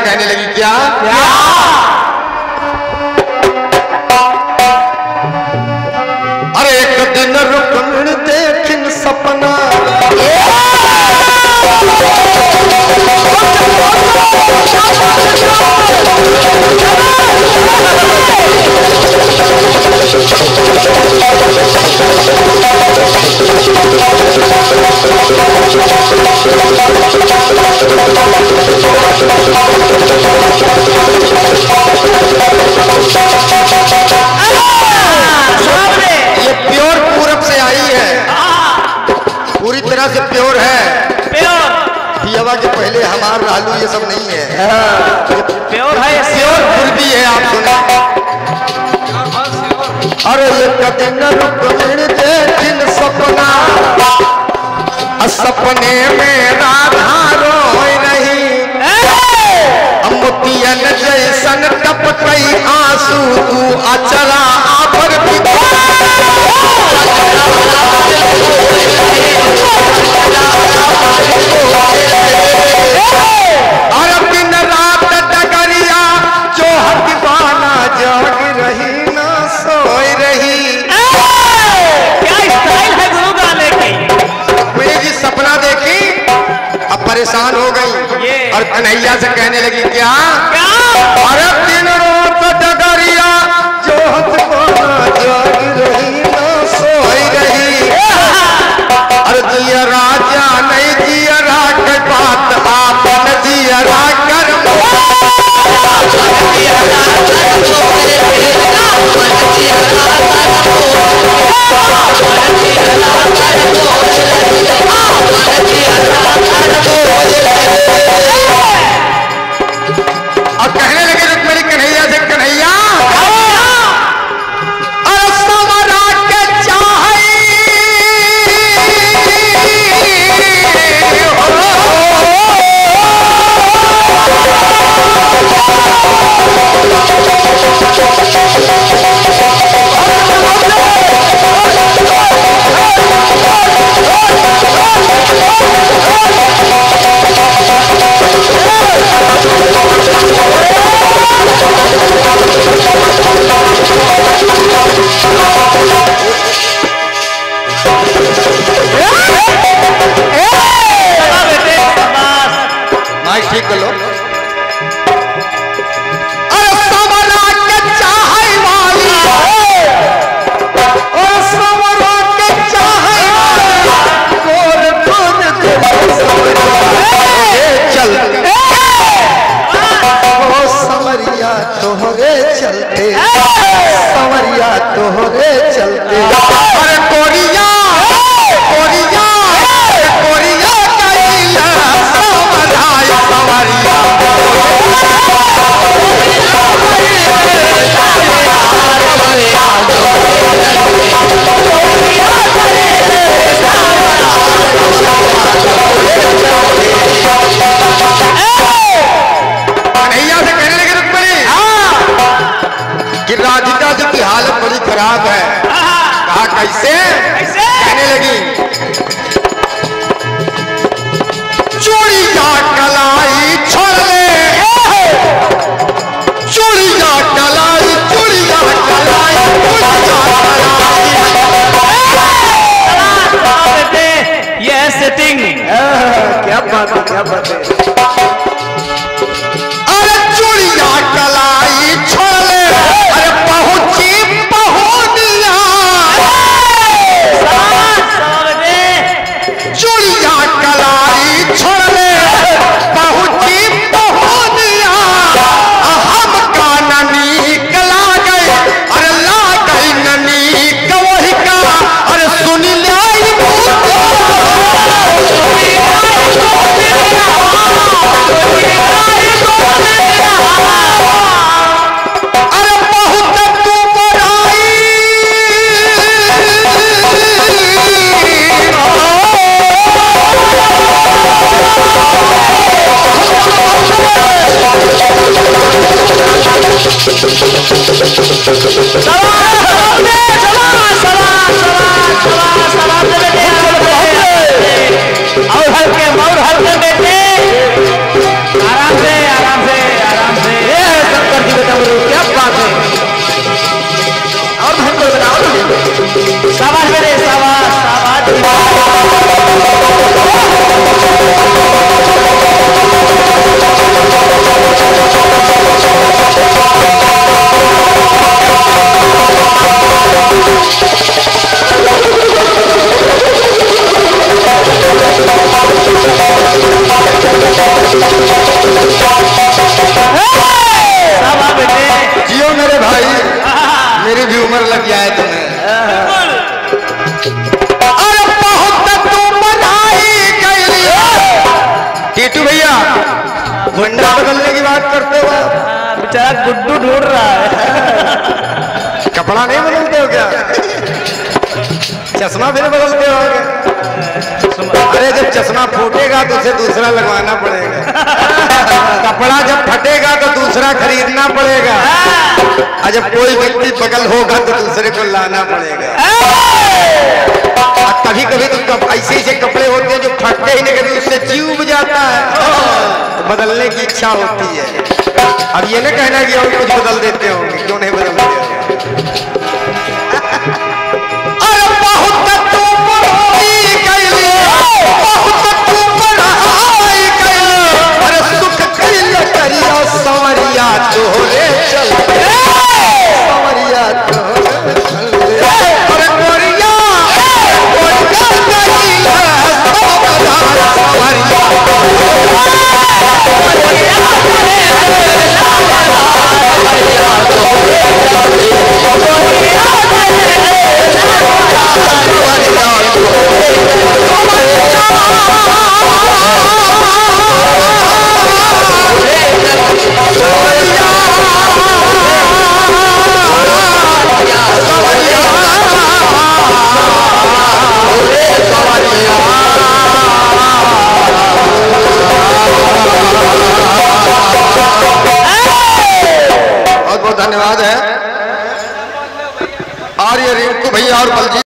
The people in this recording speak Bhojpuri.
कहने लगी क्या अरे एक दिन रुकन देखिन सपना ये प्योर पूरब से आई है, पूरी तरह से प्योर है। पियावा के पहले हमार लालू ये सब नहीं है, प्योर है, प्योर पूर्वी है। आप सुना अरे ये दिन रुकन देखिन सपना सपने में राधा रोई रही मोतियन जैसन टपकई आंसू तू अचरा आपर और दिन रात डगरिया जो दीवाना जाग रही ना सोई रही। क्या स्टाइल है गुरु गाने की। मेरी जी सपना देखी अब परेशान हो गई और कन्हैया से कहने लगी क्या अरे दिन रात डगरिया जो दीवाना जाग रही ना सोई रही। अरे जिया राजा नहीं जिया राग बात आपन जिया कर और कहने लगे रुक्मिणी कन्हैया से कन्हैया अरे समरा के ठीक कर लो। अरे समरा के चाहे वाली और समरा के चाहे गोर गोर चलते ओ समरिया तोहरे चलते समरिया तोहरे चलते। अरे कोरिया कोरिया कोरिया कैला समझाया समरिया कन्हैया से कहने लगे रुक्मिणी कि राधिका जी की हालत बड़ी खराब है। कहा कैसे कहने लगी चूड़िया कलाई छोड़ ले चूड़िया कलाई चूड़िया कलाई ये सेटिंग क्या बात है क्या बात है। अरे चूड़िया कलाई छोड़ ले अरे पहुंची पहुंचिया चूड़िया कलाई छोड़ ले पहुंची पहुंचिया हम का ननी कला गए अरे ला गई ननी कवही का अरे सुन लाई अरे बहुत तू बड़ाई और हल्के बेटे आराम से दुपट्टा बदलने की बात करते हो? बेचारा गुड्डू ढूंढ रहा है। कपड़ा नहीं बदलते हो क्या? चश्मा फिर बदलते हो क्या? अरे जब चश्मा फूटेगा तो उसे दूसरा लगवाना पड़ेगा। कपड़ा जब फटेगा तो दूसरा खरीदना पड़ेगा। और जब कोई व्यक्ति बगल होगा तो दूसरे को लाना पड़ेगा। कभी कभी तो ऐसे ऐसे कपड़े होते हैं जो फटते ही नहीं, कभी उससे जीव बुझ जाता है तो बदलने की इच्छा होती है। अब ये ना कहना कि और कुछ बदल देते होंगे, क्यों नहीं बदलते होंगे? अरे बहुत तू पढ़ाई कैले, बहुत तू पढ़ाई कैले, अरे सुख कैले करिया संवरिया तोरे चल, संवरिया तोरे चल, अरे गोरिया गोरिया कैले संवरिया धन्यवाद है। और ये रिंकू भैया और बलजीत